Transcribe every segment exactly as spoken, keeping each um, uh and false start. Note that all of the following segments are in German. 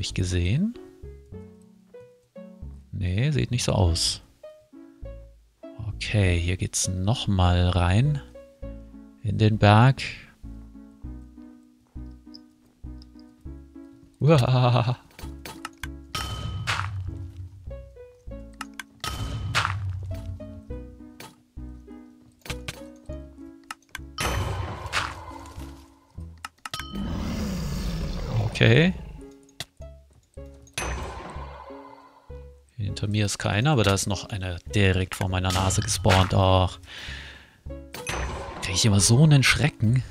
ich gesehen? Nee, sieht nicht so aus. Okay, hier geht's nochmal rein. In den Berg. Uah. Okay. Hinter mir ist keiner, aber da ist noch einer direkt vor meiner Nase gespawnt. Ach. Kriege ich immer so einen Schrecken.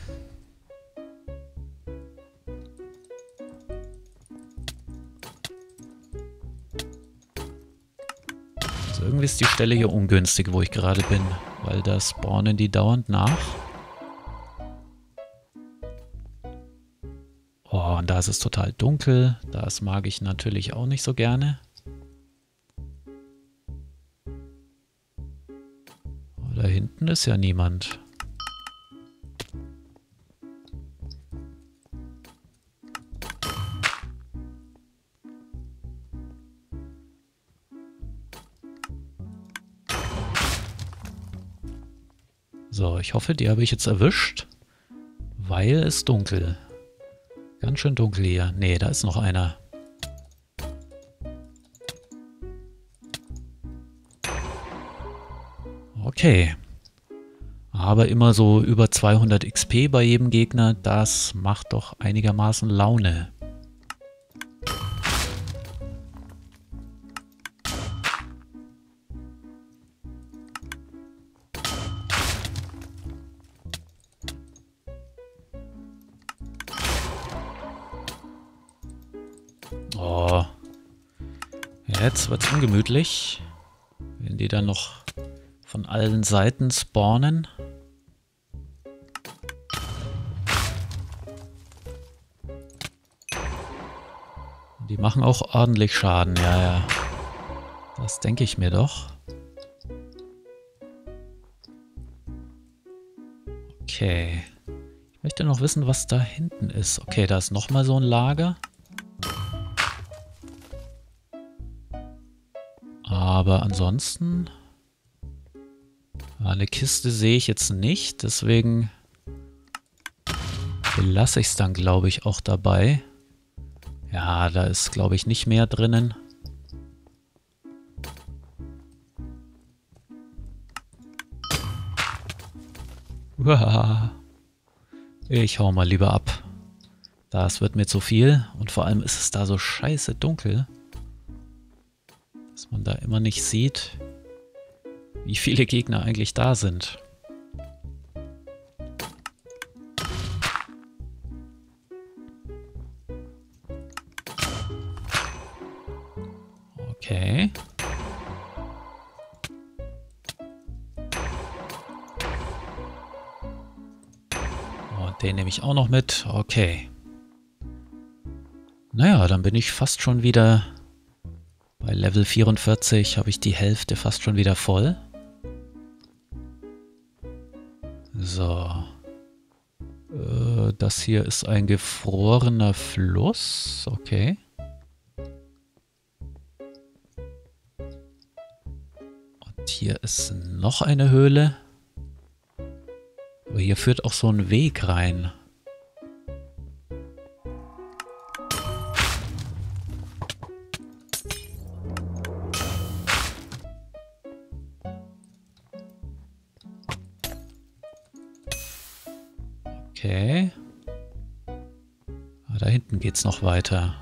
Also irgendwie ist die Stelle hier ungünstig, wo ich gerade bin, weil da spawnen die dauernd nach. Oh, und da ist es total dunkel. Das mag ich natürlich auch nicht so gerne. Oh, da hinten ist ja niemand. So, ich hoffe, die habe ich jetzt erwischt, weil es dunkel. Ganz schön dunkel hier. Nee, da ist noch einer. Okay. Aber immer so über zweihundert X P bei jedem Gegner, das macht doch einigermaßen Laune. Oh. Jetzt wird's ungemütlich, wenn die dann noch von allen Seiten spawnen. Die machen auch ordentlich Schaden, ja, ja. Das denke ich mir doch. Okay. Ich möchte noch wissen, was da hinten ist. Okay, da ist nochmal so ein Lager. Aber ansonsten... Eine Kiste sehe ich jetzt nicht, deswegen belasse ich es dann, glaube ich, auch dabei. Ja, da ist, glaube ich, nicht mehr drinnen. Uah. Ich hau mal lieber ab. Das wird mir zu viel und vor allem ist es da so scheiße dunkel, dass man da immer nicht sieht, wie viele Gegner eigentlich da sind. Okay. Und den nehme ich auch noch mit. Okay. Naja, dann bin ich fast schon wieder bei Level vierundvierzig, habe ich die Hälfte fast schon wieder voll. So. Äh, das hier ist ein gefrorener Fluss. Okay. Und hier ist noch eine Höhle. Aber hier führt auch so ein Weg rein. Okay. Aber da hinten geht's noch weiter.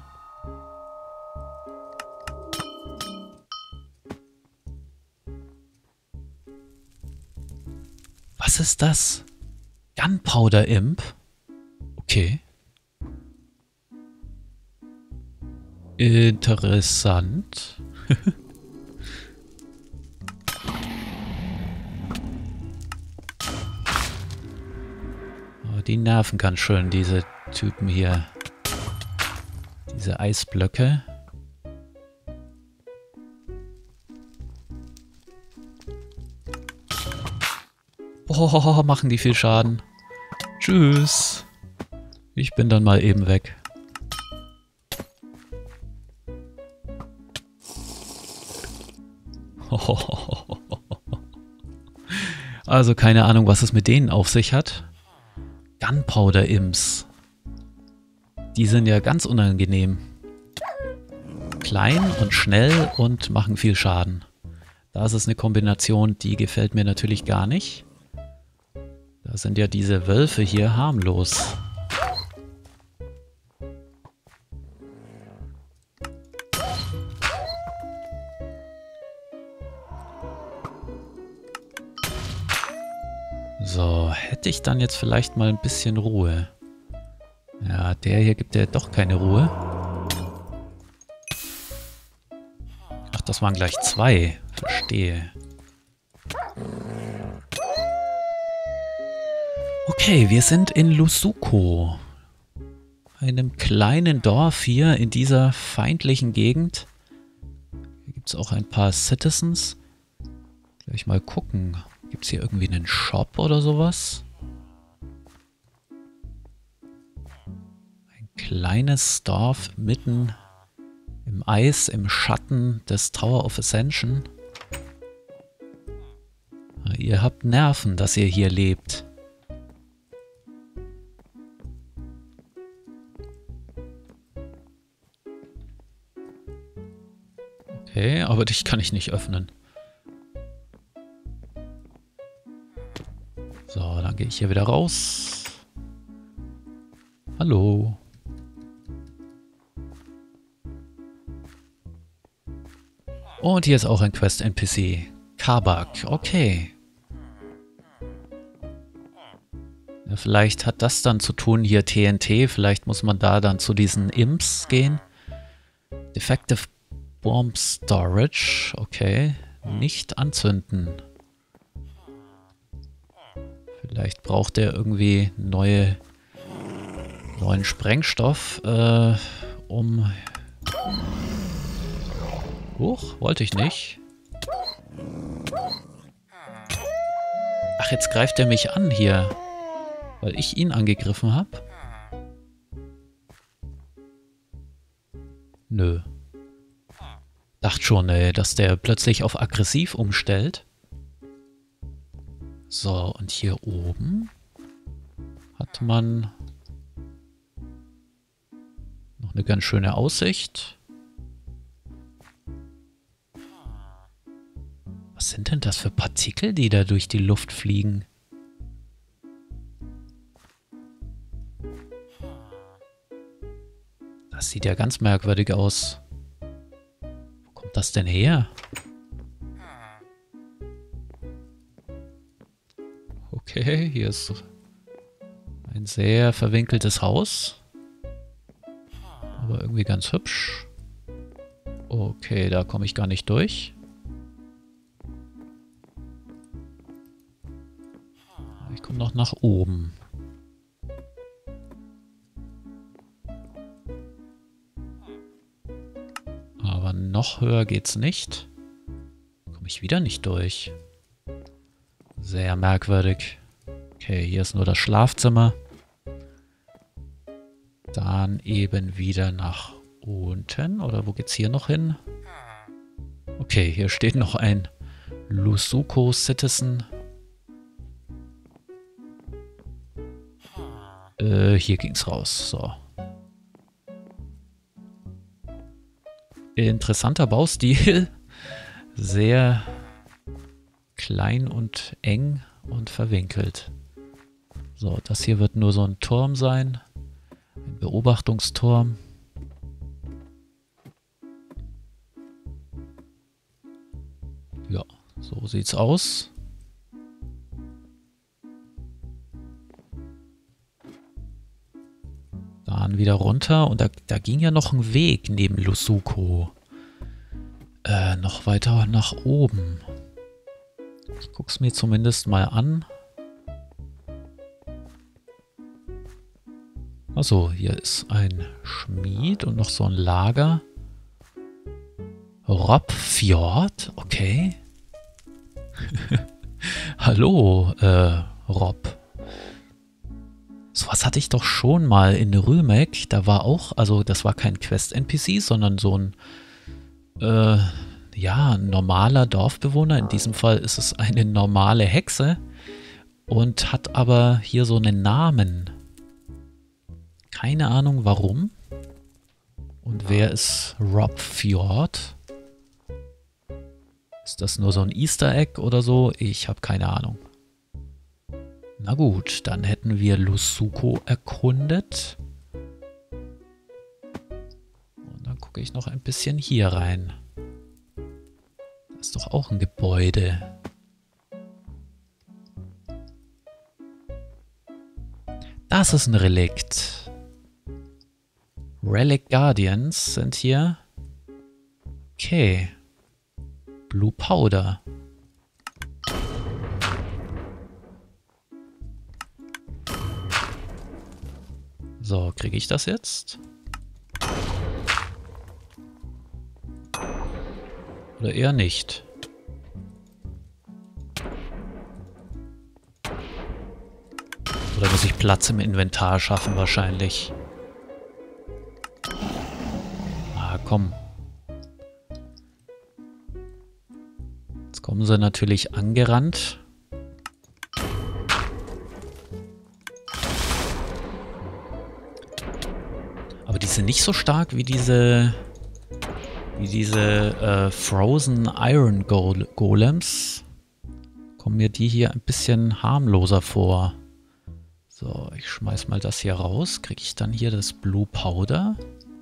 Was ist das? Gunpowder Imp? Okay. Interessant. Die nerven ganz schön, diese Typen hier. Diese Eisblöcke. Boah, machen die viel Schaden. Tschüss. Ich bin dann mal eben weg. Also keine Ahnung, was es mit denen auf sich hat. Gunpowder-Imps. Die sind ja ganz unangenehm. Klein und schnell und machen viel Schaden. Das ist eine Kombination, die gefällt mir natürlich gar nicht. Da sind ja diese Wölfe hier harmlos. So, hätte ich dann jetzt vielleicht mal ein bisschen Ruhe. Ja, der hier gibt ja doch keine Ruhe. Ach, das waren gleich zwei. Verstehe. Okay, wir sind in Lusuko. Einem kleinen Dorf hier in dieser feindlichen Gegend. Hier gibt es auch ein paar Citizens. Gleich mal gucken. Gibt es hier irgendwie einen Shop oder sowas? Ein kleines Dorf mitten im Eis, im Schatten des Tower of Ascension. Ihr habt Nerven, dass ihr hier lebt. Okay, aber dich kann ich nicht öffnen. So, dann gehe ich hier wieder raus. Hallo. Und hier ist auch ein Quest-N P C. Kabak, okay. Ja, vielleicht hat das dann zu tun, hier T N T. Vielleicht muss man da dann zu diesen Imps gehen. Defective Bomb Storage, okay. Nicht anzünden. Vielleicht braucht er irgendwie neue, neuen Sprengstoff, äh, um... Huch, wollte ich nicht. Ach, jetzt greift er mich an hier, weil ich ihn angegriffen habe. Nö. Dachte schon, ey, dass der plötzlich auf aggressiv umstellt. So, und hier oben hat man noch eine ganz schöne Aussicht. Was sind denn das für Partikel, die da durch die Luft fliegen? Das sieht ja ganz merkwürdig aus. Wo kommt das denn her? Okay, hier ist ein sehr verwinkeltes Haus. Aber irgendwie ganz hübsch. Okay, da komme ich gar nicht durch. Ich komme noch nach oben. Aber noch höher geht's nicht. Komme ich wieder nicht durch. Sehr merkwürdig. Okay, hier ist nur das Schlafzimmer. Dann eben wieder nach unten. Oder wo geht's hier noch hin? Okay, hier steht noch ein Lusuko Citizen. Äh, hier ging's raus. So. Interessanter Baustil. Sehr klein und eng und verwinkelt. So, das hier wird nur so ein Turm sein. Ein Beobachtungsturm. Ja, so sieht's aus. Dann wieder runter und da, da ging ja noch ein Weg neben Lusuko. Äh, noch weiter nach oben. Ich guck's mir zumindest mal an. Achso, hier ist ein Schmied und noch so ein Lager. Robfjord, okay. Hallo, äh, Rob. Sowas hatte ich doch schon mal in Rümek. Da war auch, also das war kein Quest-N P C, sondern so ein, äh, ja, ein normaler Dorfbewohner. In diesem Fall ist es eine normale Hexe und hat aber hier so einen Namen. Keine Ahnung warum. Und wer ist Rob Fjord? Ist das nur so ein Easter Egg oder so? Ich habe keine Ahnung. Na gut, dann hätten wir Lusuko erkundet. Und dann gucke ich noch ein bisschen hier rein. Da ist doch auch ein Gebäude. Das ist ein Relikt. Relic Guardians sind hier. Okay. Blue Powder. So, kriege ich das jetzt? Oder eher nicht? Oder muss ich Platz im Inventar schaffen wahrscheinlich? Ah, komm. Jetzt kommen sie natürlich angerannt. Aber die sind nicht so stark wie diese wie diese äh, Frozen Iron Go Golems. Kommen mir die hier ein bisschen harmloser vor. So, ich schmeiß mal das hier raus. Kriege ich dann hier das Blue Powder?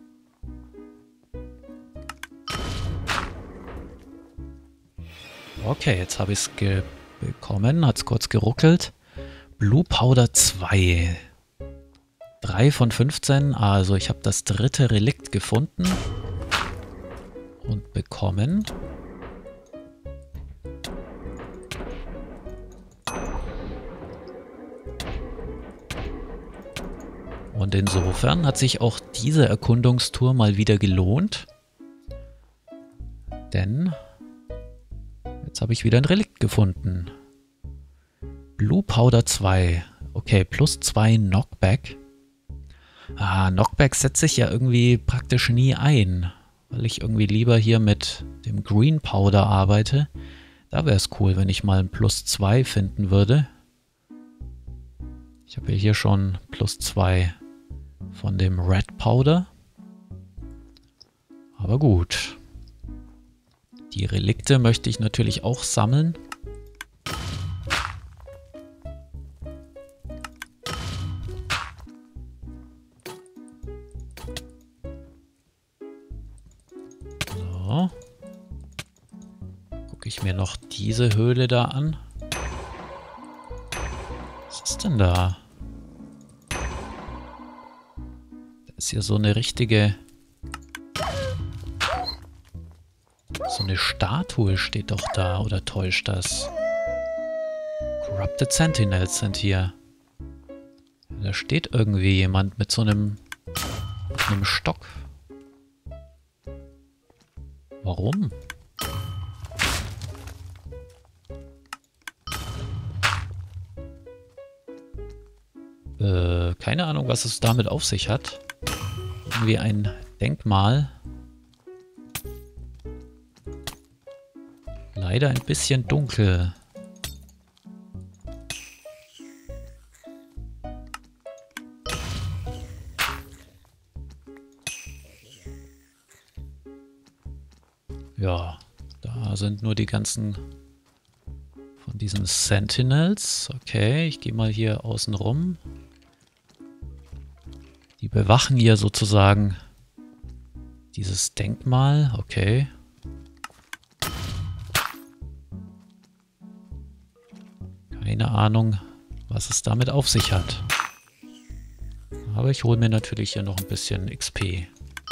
Okay, jetzt habe ich es bekommen. Hat es kurz geruckelt. Blue Powder zwei. drei von fünfzehn. Also ich habe das dritte Relikt gefunden. Und bekommen. Und insofern hat sich auch diese Erkundungstour mal wieder gelohnt. Denn jetzt habe ich wieder ein Relikt gefunden. Blue Powder zwei. Okay, plus zwei Knockback. Ah, Knockback setze ich ja irgendwie praktisch nie ein. Weil ich irgendwie lieber hier mit dem Green Powder arbeite. Da wäre es cool, wenn ich mal ein plus zwei finden würde. Ich habe ja hier schon plus zwei von dem Red Powder. Aber gut. Die Relikte möchte ich natürlich auch sammeln. So. Gucke ich mir noch diese Höhle da an. Was ist denn da? Da ist ja so eine richtige... So eine Statue steht doch da, oder täuscht das? Corrupted Sentinels sind hier. Da steht irgendwie jemand mit so einem, mit einem Stock. Warum? Äh, keine Ahnung, was es damit auf sich hat. Irgendwie ein Denkmal. Leider ein bisschen dunkel. Ja, da sind nur die ganzen von diesen Sentinels. Okay, ich gehe mal hier außen rum. Die bewachen hier sozusagen dieses Denkmal. Okay. Keine Ahnung, was es damit auf sich hat. Aber ich hole mir natürlich hier noch ein bisschen X P.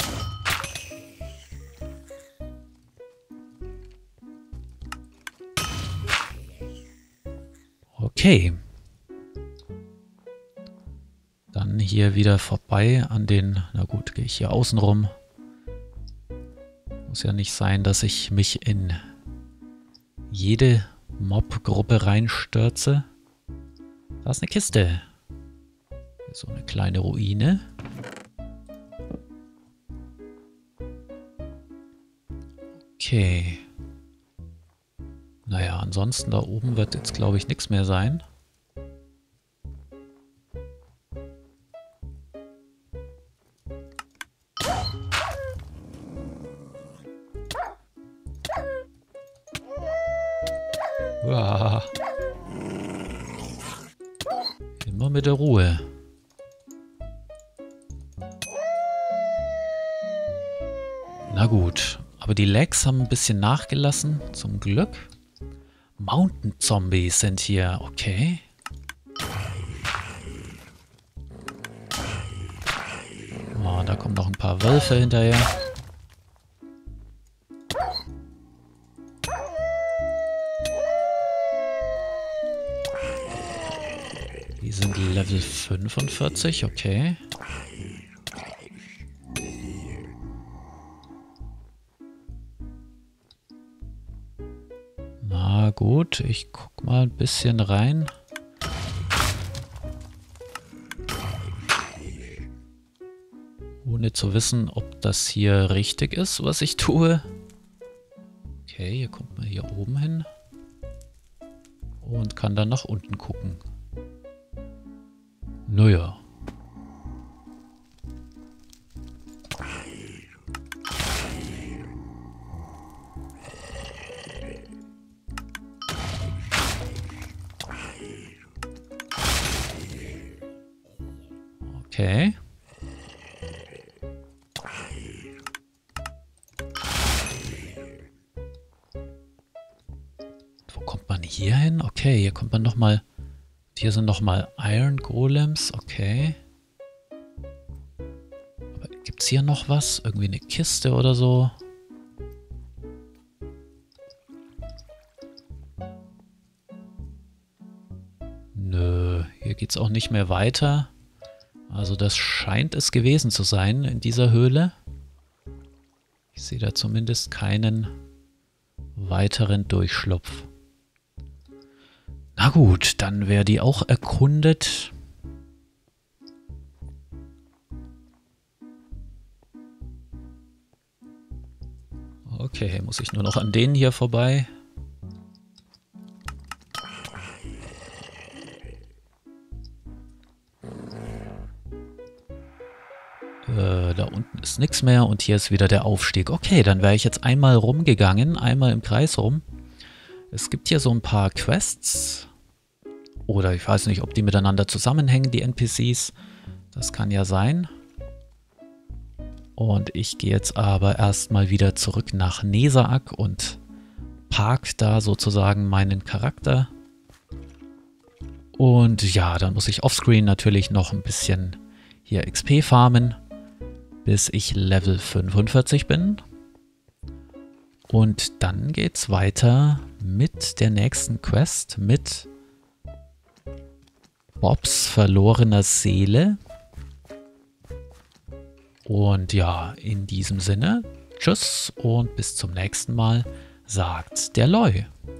Okay. Dann hier wieder vorbei an den... Na gut, gehe ich hier außen rum. Muss ja nicht sein, dass ich mich in jede Mob-Gruppe reinstürze. Da ist eine Kiste. So eine kleine Ruine. Okay. Naja, ansonsten da oben wird jetzt, glaube ich, nichts mehr sein. Uah. Immer mit der Ruhe. Na gut, aber die Lags haben ein bisschen nachgelassen, zum Glück. Mountain Zombies sind hier, okay. Oh, da kommen noch ein paar Wölfe hinterher. Die sind Level fünfundvierzig, okay. Na gut, ich guck mal ein bisschen rein. Ohne zu wissen, ob das hier richtig ist, was ich tue. Okay, hier kommt man hier oben hin. Und kann dann nach unten gucken. Naja. Okay. Wo kommt man hier hin? Okay, hier kommt man nochmal... Hier sind nochmal Iron Golems, okay. Aber gibt's hier noch was? Irgendwie eine Kiste oder so? Nö, hier geht's auch nicht mehr weiter. Also das scheint es gewesen zu sein in dieser Höhle. Ich sehe da zumindest keinen weiteren Durchschlupf. Na gut, dann wäre die auch erkundet. Okay, muss ich nur noch an denen hier vorbei. Äh, da unten ist nichts mehr und hier ist wieder der Aufstieg. Okay, dann wäre ich jetzt einmal rumgegangen, einmal im Kreis rum. Es gibt hier so ein paar Quests. Oder ich weiß nicht, ob die miteinander zusammenhängen, die N P Cs. Das kann ja sein. Und ich gehe jetzt aber erstmal wieder zurück nach Nezaak und park da sozusagen meinen Charakter. Und ja, dann muss ich offscreen natürlich noch ein bisschen hier X P farmen, bis ich Level fünfundvierzig bin. Und dann geht's weiter mit der nächsten Quest, mit Bobs verlorener Seele. Und ja, in diesem Sinne, tschüss und bis zum nächsten Mal, sagt der Loi.